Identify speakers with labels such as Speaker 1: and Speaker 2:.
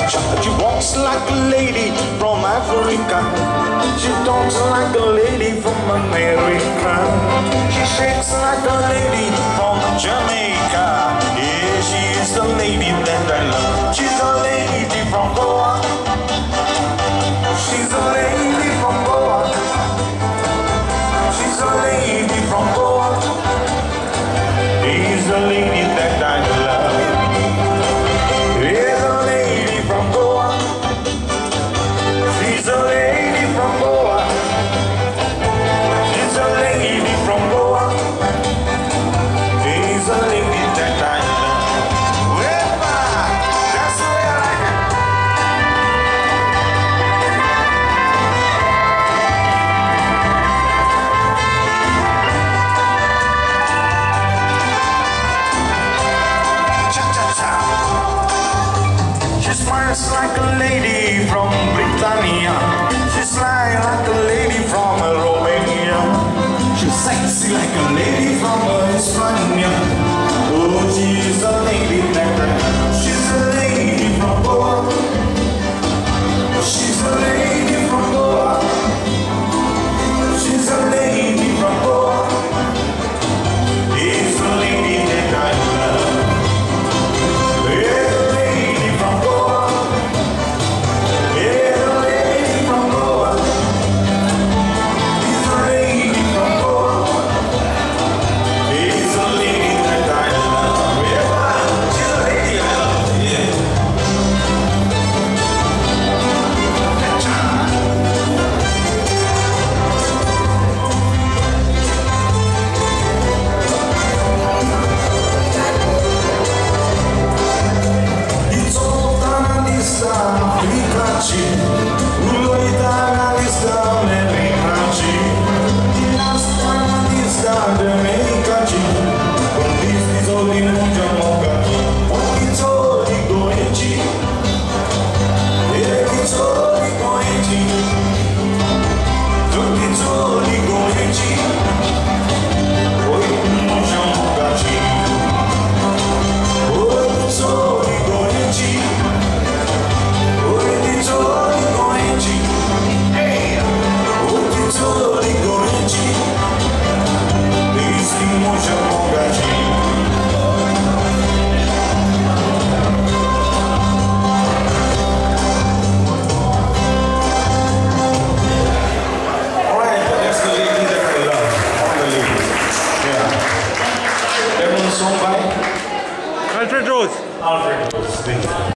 Speaker 1: She walks like a lady from Africa. She talks like a lady from America. She shakes like a lady from Jamaica. Yeah, she is the lady that I love. She's a lady from Goa. She's a lady from Goa. She's a lady from Goa. She's the lady that I love. She's a lady from Goa. She's a lady from Goa. She's a lady from Goa. She's a lady that I love. Wepa! That's the way I like it. Cha-cha-cha. She smiles like a lady from Britannia. She's sly like a lady from Romania. She's sexy like a lady from Hispania. Oh, she's a lady that she's a lady from Goa. She's a lady from Goa. She's a lady from Goa. She's a lady that I love. She's a lady from Goa. She's a lady from Goa. She's a lady from Goa. She's a lady that I love. Yeah, she's a lady I love. Yeah. It's all done this time, we got you. Uloy done this time, we got you. Last time this time, we got you. But this is only Noronha moga. It's only going to. Yeah, it's only going to. Look, it's only going to. Oh, Noronha moga. Oh, it's only going to. Oh, it's only going to. Hey, oh, it's only going to. This is Noronha moga. Alright, that's the lady that I love. All the ladies. Yeah. Everyone's song by
Speaker 2: Alfred Rose.
Speaker 1: Alfred. Thank you.